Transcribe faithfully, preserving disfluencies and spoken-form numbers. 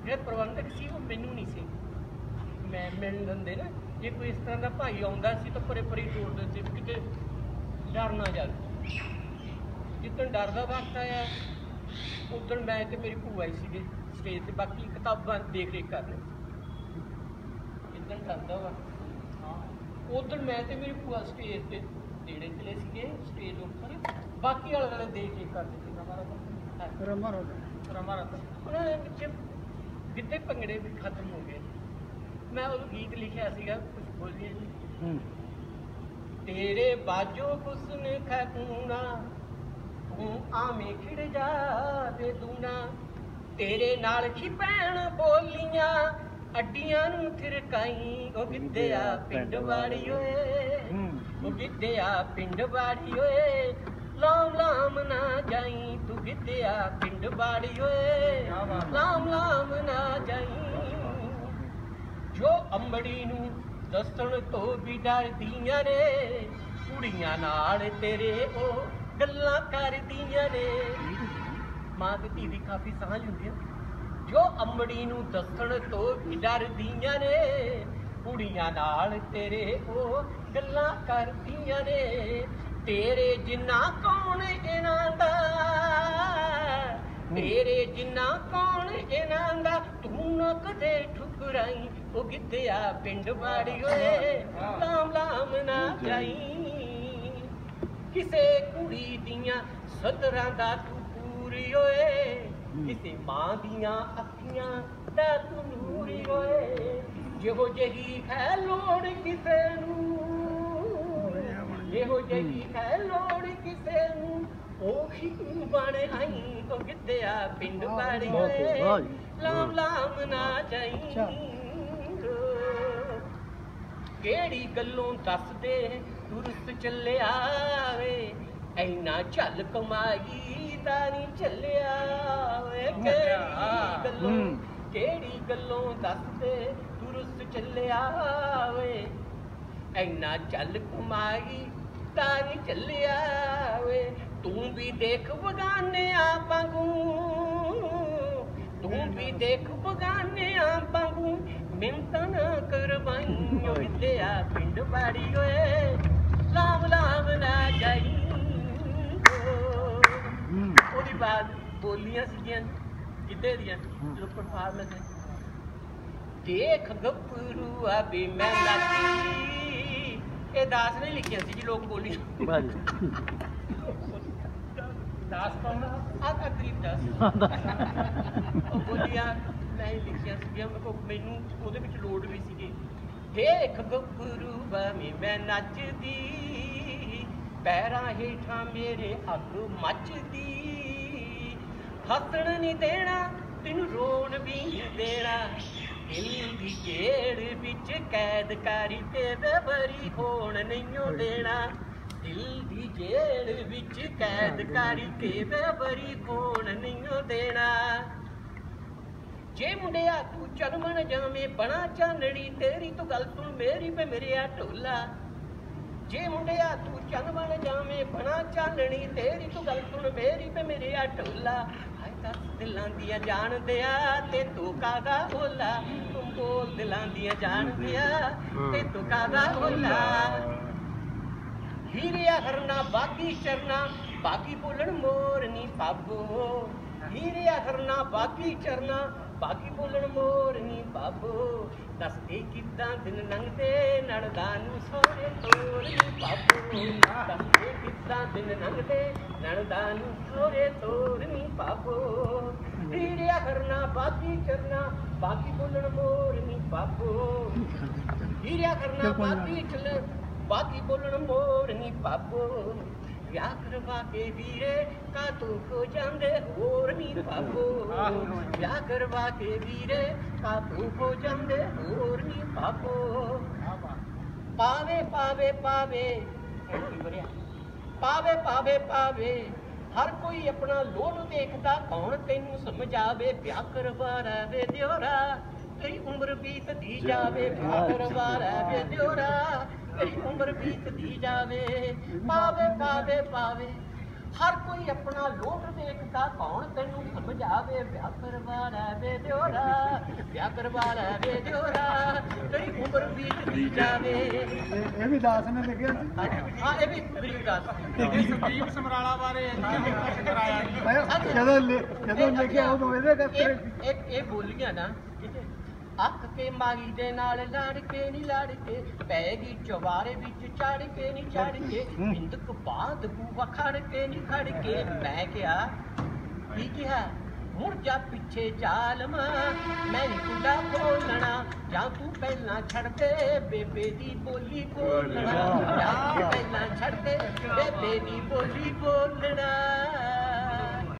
ਜਿਹੜੇ ਪ੍ਰਬੰਧਕ ਸੀ ਉਹ ਮੈਨੂੰ ਨਹੀਂ ਸੀ ਮੈਂ ਮਿਲਣ ਦਿੰਦੇ ਨਾ। ਜੇ ਕੋਈ ਇਸ ਤਰ੍ਹਾਂ ਦਾ ਭਾਈ ਆਉਂਦਾ ਸੀ ਤਾਂ ਪਰੇ ਪਰੇ ਤੋੜ ਦਿੰਦੇ ਸੀ ਕਿਤੇ ਡਰ ਨਾ ਜਾਵੇ। ਜਿੱਦਣ ਡਰ ਦਾ ਵਕਤ ਆਇਆ ਉਦਣ ਮੈਂ ਤੇ ਮੇਰੀ ਭੂਆ ਹੀ ਸੀਗੇ ਸਟੇਜ 'ਤੇ, ਬਾਕੀ ਕਿਤਾਬਾਂ ਦੇਖ ਰੇਖ ਕਰਨੇ। ਜਿੱਦਣ ਡਰਦਾ ਵਾ ਉਦਣ ਮੈਂ ਤੇ ਮੇਰੀ ਭੂਆ ਸਟੇਜ 'ਤੇ ਨੇੜੇ ਚਲੇ ਸੀਗੇ ਸਟੇਜ ਉੱਪਰ, ਬਾਕੀ ਵਾਲੇ ਵਾਲੇ ਦੇਖ ਰੇਖ ਕਰਦੇ ਸੀ। ਰਮਾ ਰਮਾ ਉਹਨਾਂ ਦੇ ਵਿੱਚ ਗਿੱਧੇ ਭੰਗੜੇ ਵੀ ਖਤਮ ਹੋ ਗਏ। ਮੈਂ ਉਹ ਗੀਤ ਲਿਖਿਆ ਸੀਗਾ, ਕੁਝ ਬੋਲੀਏ ਜੀ। ਤੇਰੇ ਬਾਜੋ ਹੁਸਨ ਖੂਨਾ ਤੂੰ ਆਵੇਂ ਖਿੜ ਜਾ ਦੇ ਦੂਣਾ, ਤੇਰੇ ਨਾਲ ਕੀ ਭੈਣ ਬੋਲੀਆਂ ਅੱਡੀਆਂ ਨੂੰ ਥਿਰਕਾਈ। ਉਹ ਗਿੱਧਿਆ ਪਿੰਡ ਵਾੜੀ ਓਏ, ਉਹ ਗਿੱਧਿਆ ਪਿੰਡ ਵਾੜੀ ਓਏ, ਲਾਮ ਲਾਮ ਨਾ ਜਾਈ ਤੂੰ ਗਿੱਧਿਆ ਪਿੰਡ ਵਾੜੀ ਓਏ, ਲਾਮ ਲਾਮ ਨਾ ਜਾਈ। ਜੋ ਅੰਬੜੀ ਨੂੰ ਦੱਸਣ ਤੋਂ ਵੀ ਡਰਦੀਆਂ ਨੇ, ਕੁੜੀਆਂ ਨਾਲ ਤੇਰੇ ਉਹ ਗੱਲਾਂ ਕਰਦੀਆਂ ਨੇ। ਮਾਂ ਤੇ ਧੀ ਦੀ ਕਾਫੀ ਸਾਂਝ ਹੁੰਦੀ ਆ। ਜੋ ਅੰਬੜੀ ਨੂੰ ਦੱਸਣ ਤੋਂ ਵੀ ਡਰਦੀਆਂ ਨੇ, ਕੁੜੀਆਂ ਨਾਲ ਤੇਰੇ ਉਹ ਗੱਲਾਂ ਕਰਦੀਆਂ ਨੇ। ਤੇਰੇ ਜਿੰਨਾ ਕੌਣ ਇਹਨਾਂ ਦਾ, ਤੇਰੇ ਜਿੰਨਾ ਕੌਣ ਇਹਨਾਂ ਦਾ, ਤੂੰ ਨਾ ਕਦੇ ਠੁਕਰਾਈ। ਉਹ ਗਿੱਧਿਆ ਪਿੰਡ ਵਾੜੀ ਓਏ, ਲਾਮ ਲਾਮ ਨਾ ਜਾਈ। ਕਿਸੇ ਕੁੜੀ ਦੀਆਂ ਸਦਰਾਂ ਦਾ ਤੂੰ ਪੂਰੀ ਓਏ, ਕਿਸੇ ਮਾਂ ਦੀਆਂ ਅੱਖੀਆਂ ਦਾ ਤੂੰ ਨੂਰੀ ਓਏ। ਜਿਹੋ ਜਿਹੀ ਹੈ ਲੋੜ ਕਿਸੇ ਨੂੰ, ਜਿਹੋ ਜਿਹੀ ਹੈ ਲੋੜ ਕਿਸੇ ਨੂੰ, ਉਹੀ ਤੂੰ ਬਣ ਆਈ। ਉਹ ਗਿੱਧਿਆ ਪਿੰਡ ਵਾੜੀ ਓਏ, ਲਾਮ ਲਾਮ ਨਾ ਜਾਈ। ਕਿਹੜੀ ਗੱਲੋਂ ਦੱਸਦੇ ਤੂੰ ਰੁੱਸ ਚੱਲਿਆ ਵੇ, ਐਨਾ ਝੱਲ ਕਮਾਈ ਦਾ ਨੀ ਚੱਲਿਆ ਵੇ। ਕਿਹੜੀ ਗੱਲੋਂ, ਕਿਹੜੀ ਗੱਲੋਂ ਦੱਸਦੇ ਤੂੰ ਰੁੱਸ ਚੱਲਿਆ ਵੇ, ਐਨਾ ਝੱਲ ਕਮਾਈ ਦਾ ਨੀ ਚੱਲਿਆ ਵੇ। ਤੂੰ ਵੀ ਦੇਖ ਬਗਾਨਿਆਂ ਵਾਂਗੂ, ਤੂੰ ਵੀ ਦੇਖ ਬਗਾਨਿਆਂ ਵਾਂਗੂ, ਮਿੰਨਤਾਂ ਨਾ ਕਰਵਾਈ। ਉਹ ਗਿੱਧਿਆ ਪਿੰਡ ਵਾੜੀ ਓਏ, ਲਾਮ ਲਾਮ ਨਾ ਜਾਈ। ਉਹਦੀ ਬਾਅਦ ਬੋਲੀਆਂ ਸੀਗੀਆਂ ਗਿੱਧੇ ਦੀਆਂ ਜੋ ਪਰਫਾਰਮੈਂਸ। ਦੇਖ ਗੱਭਰੂ ਆ ਵੀ ਮੈਂ ਲੱਗੀ, ਇਹ ਦਾਸ ਨੇ ਲਿਖੀਆਂ ਸੀ ਜੀ ਲੋਕ ਬੋਲੀਆਂ। ਦਾਸ ਕੌਣ ਆ? ਗਰੀਬ ਦਾਸ। ਉਹ ਬੋਲੀਆਂ ਮੈਂ ਹੀ ਲਿਖੀਆਂ ਸੀਗੀਆਂ, ਮੈਨੂੰ ਉਹਦੇ ਵਿੱਚ ਲੋੜ ਵੀ ਸੀਗੀ। ਦੇਖ ਗੱਭਰੂ ਵੇ ਮੈਂ ਨੱਚਦੀ, ਪੈਰਾਂ ਹੇਠਾਂ ਮੇਰੇ ਅੱਗ ਮੱਚਦੀ। ਹੱਸਣ ਨੀ ਦੇਣਾ ਤੈਨੂੰ ਰੋਣ ਵੀ ਨੀ ਦੇਣਾ, ਦਿਲ ਦੀ ਜੇੜ ਵਿੱਚ ਕੈਦ ਕਰੀ ਤੇ ਬੇਬਰੀ ਹੋਣ ਨਹੀਂਓ ਦੇਣਾ। ਦਿਲ ਦੀ ਜੇੜ ਵਿੱਚ ਕੈਦ ਕਰੀ ਤੇ ਬੇਬਰੀ ਹੋਣ ਨਹੀਂਓ ਦੇਣਾ। ਜੇ ਮੁੰਡਿਆ ਤੂੰ ਚਲਮਣ ਜਾਵੇਂ ਬਣਾ ਚਾਨਣੀ, ਤੇਰੀ ਤੂੰ ਗੱਲ ਸੁਣ ਮੇਰੀ ਪੇ ਮੇਰਿਆ ਢੋਲਾ। ਜੇ ਮੁੰਡਿਆ ਤੂੰ ਚਲਮਣ ਜਾਵੇਂ ਬਣਾ ਚਾਨਣੀ, ਤੇਰੀ ਤੂੰ ਗੱਲ ਸੁਣ ਮੇਰੀ ਪੇ ਮੇਰਿਆ ਢੋਲਾ। ਹਾਏ ਦਸ ਦਿਲਾਂ ਦੀਆਂ ਜਾਣਦਿਆ ਤੇ ਤੂੰ ਕਾਹਦਾ ਹੋਲਾ, ਤੂੰ ਬੋਲ ਦਿਲਾਂ ਦੀਆਂ ਜਾਣਦਿਆ ਤੇ ਤੂੰ ਕਾਹਦਾ ਹੋਲਾ। ਹੀਰਿਆ ਹਰਨਾ ਬਾਗੀ ਚਰਨਾ, ਬਾਗੀ ਬੋਲਣ ਮੋਰ ਨੀ ਬਾਬੋ। ਹੀਰਿਆ ਹਰਨਾ ਬਾਗੀ ਚਰਨਾ, ਬਾਗੀ ਬੋਲਣ ਮੋਰ ਨੀ ਬਾਬੋ। ਦੱਸਦੇ ਕਿੱਦਾਂ ਦਿਨ ਲੰਘਦੇ ਨਣਦਾ ਨੂੰ ਸੋਹਰੇ ਤੋਰ ਨੀ ਬਾਬੋ। ਦੱਸਦੇ ਕਿੱਦਾਂ ਦਿਨ ਲੰਘਦੇ ਨਣਦਾ ਨੂੰ ਸੋਹਰੇ ਤੋਰ ਨੀ ਬਾਬੋ। ਹੀਰਿਆ ਹਰਨਾ ਬਾਗੀ ਚਰਨਾ, ਬਾਗੀ ਬੋਲਣ ਮੋਰ ਨੀ ਬਾਬੋ। ਹੀਰਿਆ ਹਰਨਾ ਬਾਗੀ ਚਲ, ਬਾਗੀ ਬੋਲਣ ਮੋਰ ਨੀ ਬਾਬੋ। ਵਿਆਹ ਕਰਵਾ ਕੇ ਵੀਰੇ ਕਾ ਤੂੰ ਖੋ ਜਾਂਦੇ ਹੋਰ ਨੀ ਬਾਬੋ। ਵਿਆਹ ਕਰਵਾ ਕੇ ਵੀਰੇ ਕਾ ਤੂੰ ਖੋ ਜਾਂਦੇ ਹੋਰ ਨੀ ਬਾਬੋ। ਪਾਵੇ ਪਾਵੇ ਪਾਵੇ ਪਾਵੇ ਪਾਵੇ ਪਾਵੇ, ਹਰ ਕੋਈ ਆਪਣਾ ਲੋਨ ਦੇਖਦਾ, ਕੌਣ ਤੈਨੂੰ ਸਮਝਾਵੇ। ਵਿਆਹ ਕਰਵਾ ਵੇ ਦਿਓਰਾ, ਤੇਰੀ ਉਮਰ ਬੀਤਦੀ ਜਾਵੇ। ਵਿਆਹ ਕਰਵਾ ਵੇ ਦਿਓਰਾ, ਤੇਰੀ ਉਮਰ ਬੀਤਦੀ ਜਾਵੇ। ਪਾਵੇ ਪਾਵੇ ਪਾਵੇ, ਹਰ ਕੋਈ ਆਪਣਾ ਲੋਟ ਦੇਖਦਾ, ਕੌਣ ਤੈਨੂੰ ਸਮਝਾਵੇ। ਵਿਆਹ ਕਰਵਾ ਵੇ ਦਿਓਰਾ, ਵਿਆਹ ਕਰਵਾ ਲੈ ਵੇ ਦਿਓਰਾ ਤੇਰੀ ਉਮਰ ਬੀਤਦੀ ਜਾਵੇ। ਇਹ ਵੀ ਦਾਸ ਨੇ ਲਿਖਿਆ ਸੀ। ਹਾਂ ਇਹ ਵੀ ਗਰੀਬ ਦਾਸ ਸੰਦੀਪ ਸਮਰਾਲਾ ਬਾਰੇ ਕਰਾਇਆ ਜੀ। ਜਦੋਂ ਜਦੋਂ ਲਿਖਿਆ ਉਦੋਂ ਇਹਦੇ ਇਹ ਕਰਕੇ ਇਹ ਇਹ ਬੋਲੀਆਂ ਨਾ ਅੱਖ ਕੇ ਮਾਈ ਦੇ ਨਾਲ ਲੜ ਕੇ ਨੀ ਲੜ ਕੇ ਪੈ ਗਈ ਚਵਾਰੇ ਵਿੱਚ ਚੜ ਕੇ ਨੀ ਚੜ ਕੇ ਬਿੰਦਕ ਬਾਦ ਬੂਹਾ ਖੜ ਕੇ ਨੀ ਖੜ ਕੇ ਮੈਂ ਕਿਹਾ ਕੀ ਕਿਹਾ ਮੁੜ ਜਾ ਪਿੱਛੇ ਜ਼ਾਲਮਾ ਮੈਂ ਨੀ ਕੁੰਡਾ ਖੋਲਣਾ ਜਾਂ ਤੂੰ ਪਹਿਲਾਂ ਛੱਡ ਦੇ ਬੇਬੇ ਦੀ ਬੋਲੀ ਬੋਲਣਾ ਜਾਂ ਤੂੰ ਪਹਿਲਾਂ ਛੱਡ ਦੇ ਬੇਬੇ ਦੀ ਬੋਲੀ ਬੋਲਣਾ।